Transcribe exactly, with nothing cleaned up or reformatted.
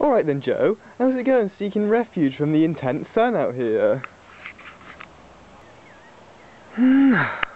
Alright then, Joe, how's it going seeking refuge from the intense sun out here?